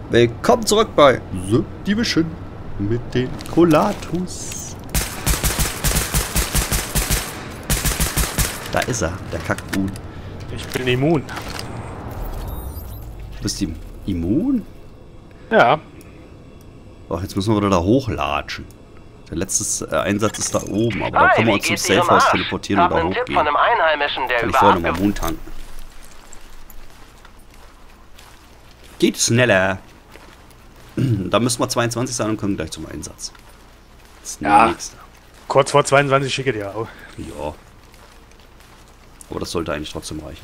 Willkommen zurück bei The Division mit den Collatus. Da ist er, der Kackbuhn. Ich bin immun. Du bist immun? Ja. Ach, jetzt müssen wir wieder da hochlatschen. Der letzte Einsatz ist da oben, aber da können wir uns zum Safehouse teleportieren und da hochgehen. Von einem Einheimischen, der Kann ich vorher nochmal Moon tanken. Geht schneller. Da müssen wir 22 sein und können gleich zum Einsatz. Das ist Ja. nächste. Kurz vor 22 schicke dir auch. Ja. Aber das sollte eigentlich trotzdem reichen.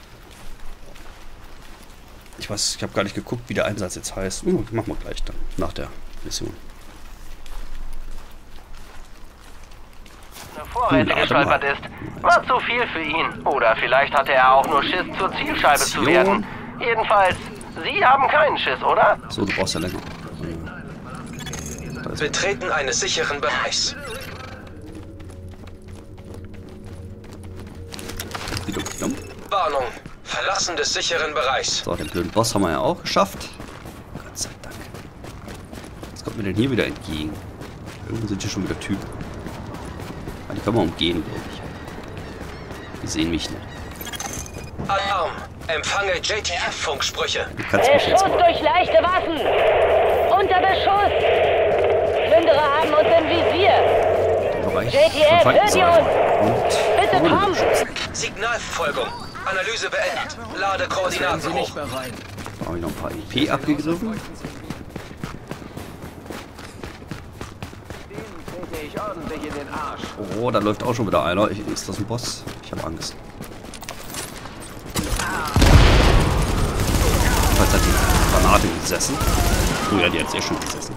Ich weiß, ich habe gar nicht geguckt, wie der Einsatz jetzt heißt. Machen wir gleich dann, nach der Mission. Vorräte gestolpert ist. War zu viel für ihn. Oder vielleicht hatte er auch nur Schiss, zur Zielscheibe zu werden. Jedenfalls, Sie haben keinen Schiss, oder? So, du brauchst ja länger. Betreten eines sicheren Bereichs. Warnung. Verlassen des sicheren Bereichs. So, den blöden Boss haben wir ja auch geschafft. Gott sei Dank. Was kommt mir denn hier wieder entgegen? Irgendwo sind hier schon wieder Typen. Aber die können wir umgehen, glaube ich. Die sehen mich nicht. Alarm. Empfange JTF-Funksprüche. Du kannst mich jetzt Beschuss mal. durch leichte Waffen! Unter Beschuss! Plünderer haben uns im Visier! Den Bereich JTF, von hört ihr uns? Und Bitte komm! Signalverfolgung. Analyse beendet. Lade Koordinaten hoch. Da habe ich noch ein paar EP abgegriffen. Oh, da läuft auch schon wieder einer. Ist das ein Boss? Ich habe Angst. Jetzt hat die Granate gesessen. Oh ja, die hat sehr schön gesessen.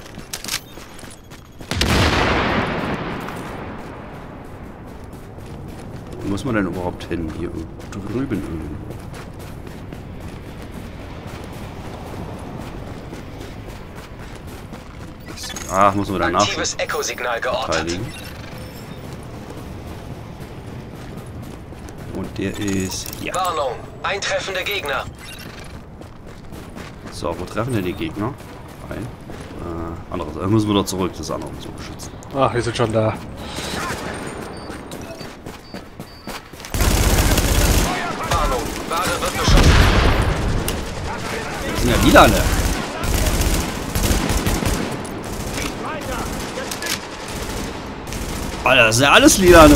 Wo muss man denn überhaupt hin? Hier drüben irgendwo. Ach, muss man wieder Aktives Echo-Signal geortet. nachverteidigen. Und der ist hier. Warnung. Eintreffende Gegner. So, wo treffen denn die Gegner? Ein. Anderes. Müssen wir doch zurück, das andere so beschützen. Ach, wir sind schon da. Warnung. Ware wird beschossen. Das sind ja Lilane. Alter, das sind ja alles Lilane.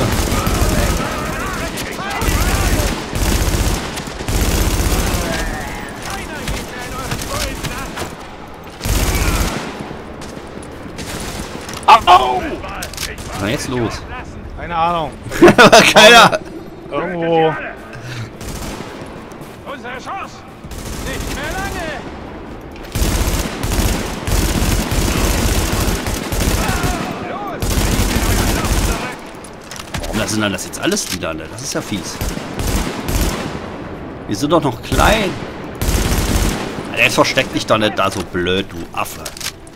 Au! Was ist denn jetzt los? Keine Ahnung. Keiner. Irgendwo. Unsere Chance! Nicht mehr lange! Warum sind dann das jetzt alles Lilane? Das ist ja fies. Wir sind doch noch klein. Alter, jetzt versteck dich doch nicht da so blöd, du Affe.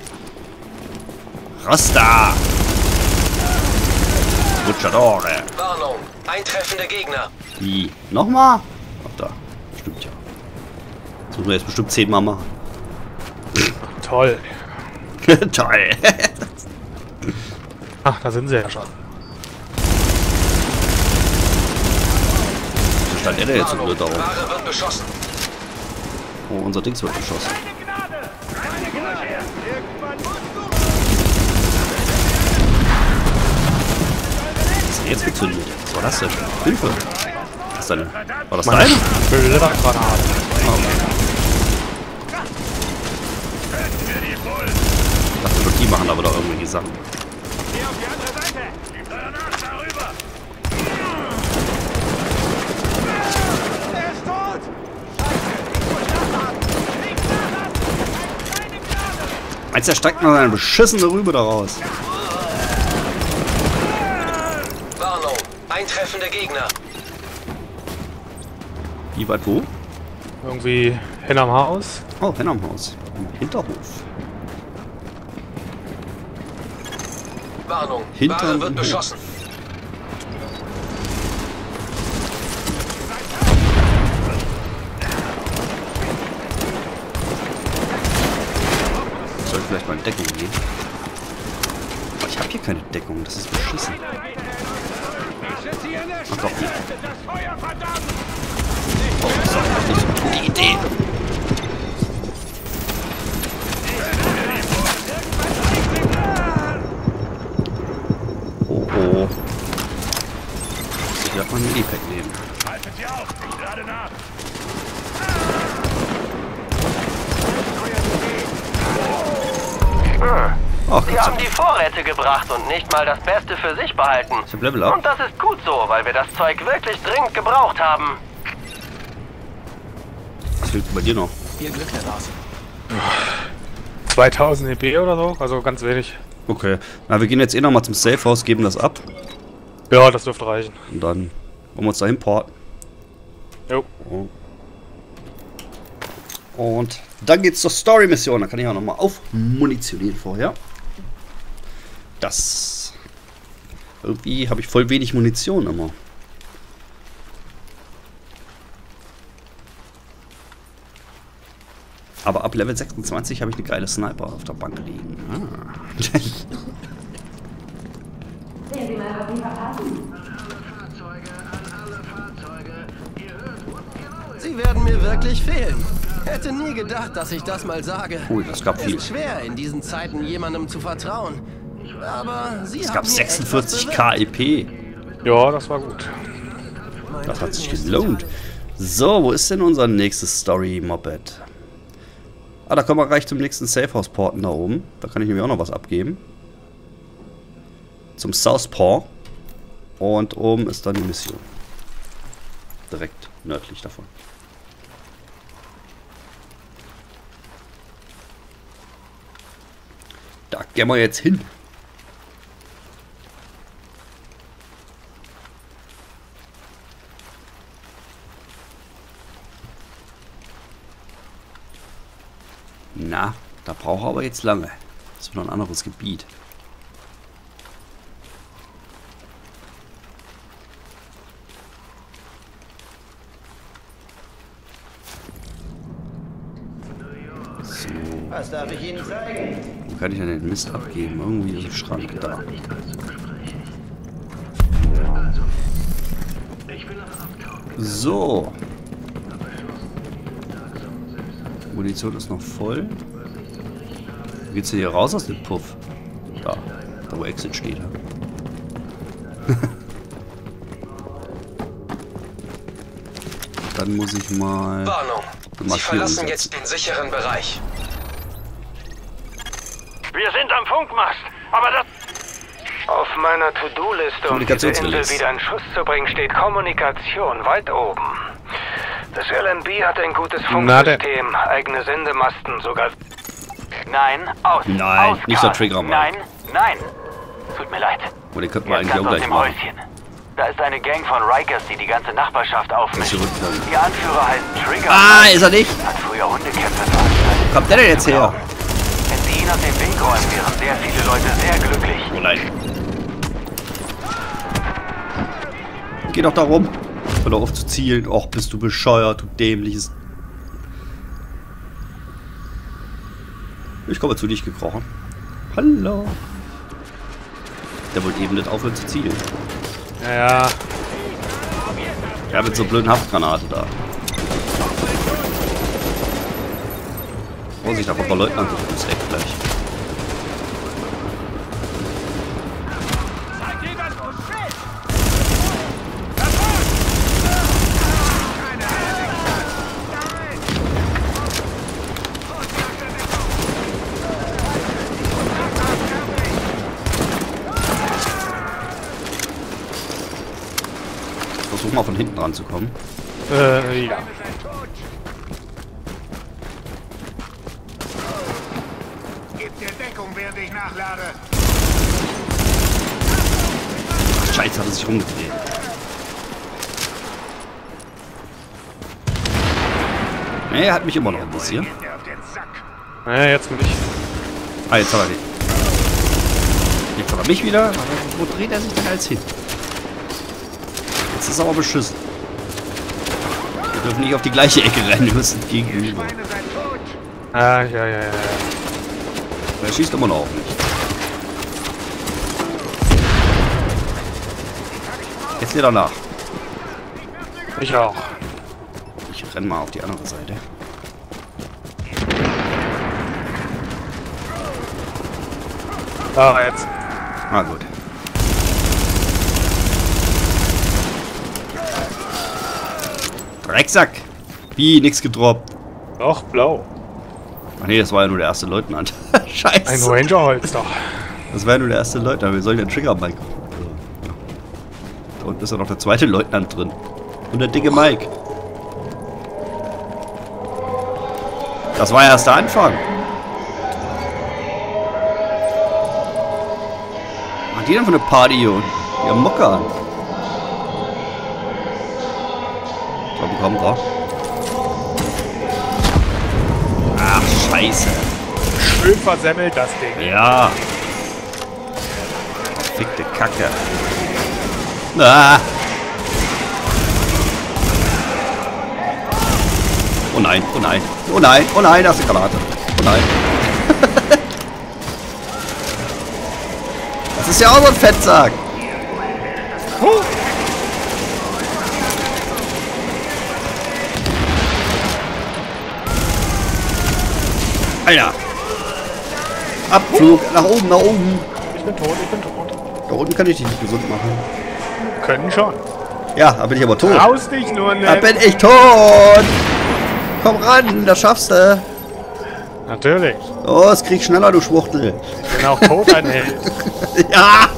Rasta! Luchadore! Warnung. Eintreffende Gegner. Wie? Nochmal? Ach da. Stimmt ja. Das müssen wir jetzt bestimmt 10-mal machen. Toll. Toll. Ach, da sind sie ja schon. Wo stand er denn jetzt so blöd darauf? Ware wird beschossen. Oh, unser Dings wird geschossen. Was hat jetzt gezündet? Was war das denn? Hilfe! Was ist denn? War das Meine deine? Blödergranate. Ah, okay. Ich dachte schon, die machen aber doch irgendwelche Sachen. Geh auf die andere Seite! Gib danach darüber! Er ist tot! Meinst du, er steigt noch eine beschissene Rübe da raus? Warnung. Eintreffende Gegner. Wie weit wo? Irgendwie hin am Haus. Oh, hin am Haus. Im Hinterhof. Warnung. Hintern Ware und wird Hof. beschossen. mal in Deckung gehen. Aber ich habe hier keine Deckung, das ist beschissen. Ach doch, hier. Oh, das ist doch nicht so eine gute Idee. Oh, oh. Ich werde mal ein Medipack nehmen. Haltet sie auf! Ich lade nach! Ach, Sie Gott sei haben die Vorräte gebracht und nicht mal das Beste für sich behalten. Ich hab Level Up. Und das ist gut so, weil wir das Zeug wirklich dringend gebraucht haben. Was fehlt bei dir noch? 2000 EP oder so, also ganz wenig. Okay. Na, wir gehen jetzt eh nochmal zum Safe House, geben das ab. Ja, das dürfte reichen. Und dann wollen wir uns da importen. Jo. Und dann geht's zur Story-Mission. Da kann ich auch nochmal aufmunitionieren vorher. Das... Irgendwie habe ich voll wenig Munition immer. Aber ab Level 26 habe ich eine geile Sniper auf der Bank liegen. Ah. Sie werden mir wirklich fehlen. Hätte nie gedacht, dass ich das mal sage. Ui, das gab viel. Es ist schwer, in diesen Zeiten jemandem zu vertrauen. Aber Sie Es haben gab mir echt was 46 bewirkt. KEP. Ja, das war gut. Das hat sich gelohnt. So, wo ist denn unser nächstes Story-Moped? Ah, da können wir gleich zum nächsten Safehouse-Porten da oben. Da kann ich nämlich auch noch was abgeben. Zum Southpaw. Und oben ist dann die Mission. Direkt nördlich davon. Da gehen wir jetzt hin. Na, da braucht er aber jetzt lange. Das ist noch ein anderes Gebiet. So. Was darf ich Ihnen zeigen? Wo kann ich denn den Mist abgeben? Irgendwie ist ein Schrank da. So. Munition ist noch voll. Wie geht's denn hier raus aus dem Puff? Da wo Exit steht. Dann muss ich mal... Warnung. Sie Markierung verlassen setzen. jetzt den sicheren Bereich. Wir sind am Funkmast, aber das... Auf meiner To-Do-Liste, um diese Kommunikationsrelease. Insel wieder in Schuss zu bringen, steht Kommunikation weit oben. Das LNB hat ein gutes Funksystem, eigene Sendemasten, sogar... Nein, aus. Nein, aus, nicht so Karl. Trigger machen. Nein, nein. Tut mir leid. Oh, den könnten wir Jetzt eigentlich auch ganz aus gleich dem machen. Häuschen. Da ist eine Gang von Rikers, die die ganze Nachbarschaft aufmischt. Zurückkommen. Ihr Anführer heißt Trigger. Ah, ist er nicht? Hat früher Hundekämpfe veranstaltet. Wo kommt der denn jetzt her? Wenn sie ihn aus dem Weg räumen, wären sehr viele Leute sehr glücklich. Oh nein. Geh doch da rum. Hör doch auf zu zielen. Och, bist du bescheuert, du dämliches... Ich komme zu dich gekrochen. Hallo. Der wollte eben nicht aufhören zu zielen. Ja, Ja, mit so einer blöden Haftgranate da. Vorsicht, da kommt der Leutnant ums Eck gleich. Seid ihr das Schiff? Versuch mal von hinten ranzukommen. ja. Gebt dir Deckung, während ich nachlade. Ach, Scheiße, hat er sich rumgedreht. Nee, er hat mich immer noch ein bisschen. Geht mir auf den Sack. Ja, jetzt bin ich. Ah, jetzt hat er den. Jetzt hat er mich wieder. Wo dreht er sich denn als hin? Jetzt ist er aber beschissen. Wir dürfen nicht auf die gleiche Ecke rennen, wir müssen gegenüber. Schweine seid tot. Ah, ja. Er schießt immer noch auf mich. Jetzt wieder nach. Ich auch. Ich renn mal auf die andere Seite. Da jetzt. Ah, gut. Drecksack! Wie, nix gedroppt. Doch, blau. Ach nee, das war ja nur der erste Leutnant. Scheiße. Ein Ranger-Holster. Das war ja nur der erste Leutnant. Wir sollen den Trigger Mike. Da unten ist ja noch der zweite Leutnant drin. Und der dicke Mike. Das war ja erst der Anfang. Was hat die denn für eine Party hier unten? Die haben Mucke an. So, bekommt er. Ach, scheiße. Schön versemmelt das Ding. Ja. Verfickte Kacke. Ah. Oh nein, oh nein. Oh nein, oh nein, das ist eine Granate. Oh nein. Das ist ja auch so ein Fettsack. Alter. Abflug. Nach oben, nach oben. Ich bin tot, ich bin tot. Da unten kann ich dich nicht gesund machen. Können schon. Ja, da bin ich aber tot. Raus dich nur Da nicht. bin ich tot. Komm ran, das schaffst du. Natürlich. Oh, es krieg schneller, du Schwuchtel. Ich bin auch tot, ein Held. Ja.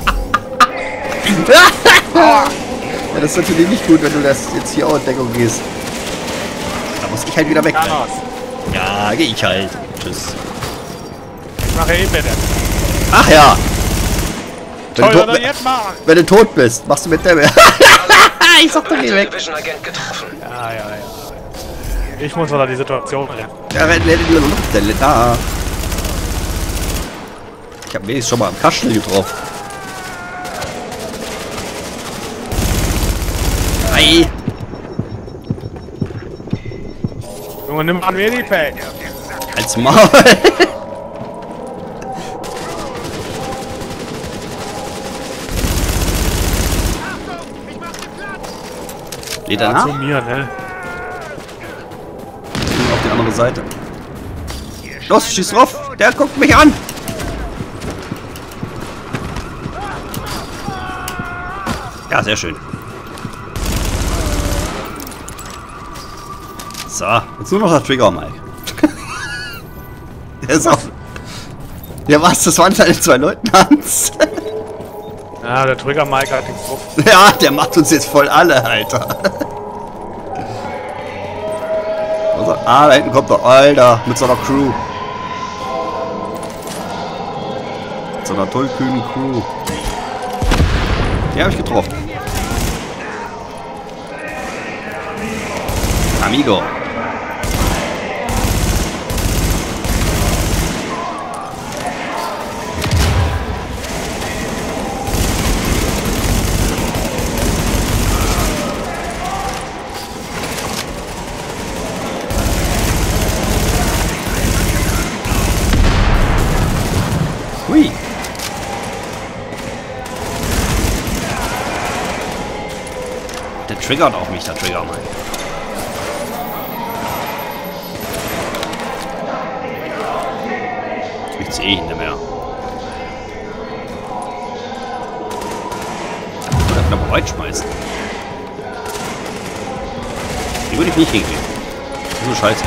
Ja, das ist natürlich nicht gut, wenn du das jetzt hier auch in Deckung gehst. Da muss ich halt wieder weg. Thanos. Ja, geh ich halt. Tschüss. Ich mache eh bitte. Ach ja. Toll, was er jetzt machen. Wenn du tot bist, machst du mit der... Ich sag doch nicht weg. Division-Agent getroffen. Ja. Ich muss mal die Situation lernen. Ja, da. Ich hab wenigstens schon mal am Kasten getroffen. Ei. Junge, nimm mal ein Medipack. Als Maul. Geht er Ja, nach? zu mir, ne? Auf die andere Seite. Los, schieß drauf. Der guckt mich an. Ja, sehr schön. So, jetzt nur noch der Trigger, Mike. Der ist auf. Ja, was? Das waren deine zwei Leutnants. Ja, der Trigger Mike hat den drauf. Ja, der macht uns jetzt voll alle, Alter. Also, da hinten kommt der Alter mit so einer Crew. Mit so einer tollkühnen Crew. Die habe ich getroffen. Amigo. Hui. Der triggert auch mich, der Trigger mal. Ich sehe ihn nicht mehr. Oder knapp weit schmeißen. Die würde ich nicht hinkriegen. So scheiße.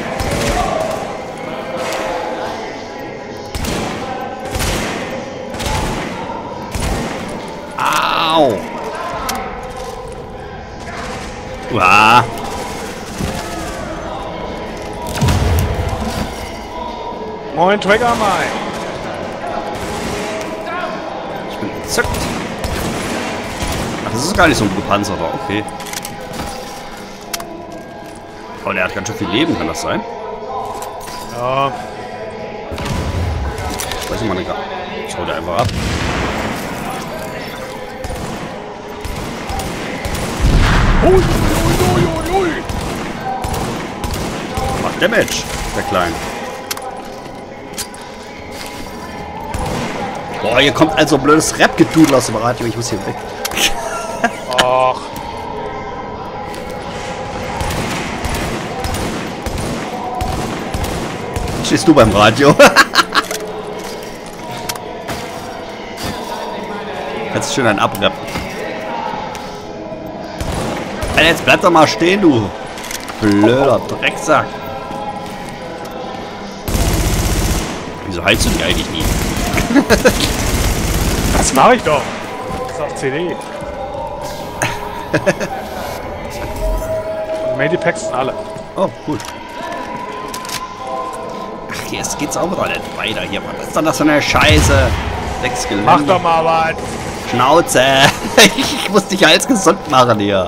Au! Uah. Moin, Trigger Mike. Ich bin entzückt. Ach, das ist gar nicht so ein gepanzerter, okay. Oh, der hat ganz schön viel Leben, kann das sein? Ja, Ich weiß nicht mal, schau der einfach ab. Macht Damage, der Kleine. Boah, hier kommt also blödes Rap-Gedudel aus dem Radio. Ich muss hier weg. Och. Stehst du beim Radio? Kannst du schön einen abrappen. Alter, jetzt bleib doch mal stehen, du. Blöder Drecksack. Wieso heizst du dich eigentlich nie? Das mache ich doch. Das ist auf CD. Medipacks sind alle. Oh, gut. Ach, jetzt geht's auch wieder nicht weiter hier. Was ist denn das für eine Scheiße? Sechs Gelände. Mach doch mal was. Schnauze. Ich muss dich als gesund machen hier.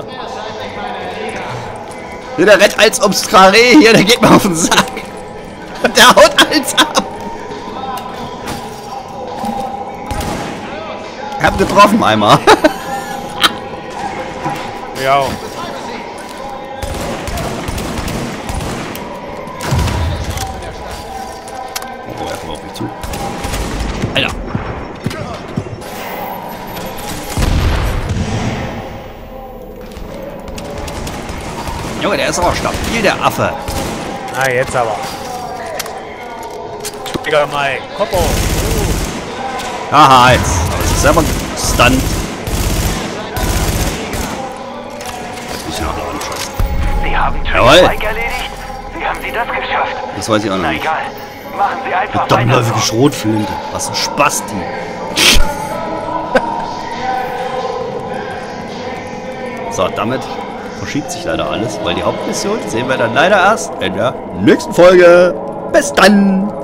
Der rennt als ums Karree hier, der geht mir auf den Sack. Und der haut alles ab. Ich hab getroffen einmal. Ja. Oh, er kommt auf mich zu. Alter. Junge, der ist aber stabil, der Affe. Na, jetzt aber. Digga, Mike. Koppo. Haha, jetzt. Aber es ist selber stunt. Ich noch anschauen. Sie haben Jawohl. Spike erledigt? Wie haben Sie das geschafft? Das weiß ich auch noch Na nicht. egal. Machen Sie einfach weiter. Doppelläufige Schrotflinte. Was ein Spasti. So, damit verschiebt sich leider alles, weil die Hauptmission sehen wir dann leider erst in der nächsten Folge. Bis dann!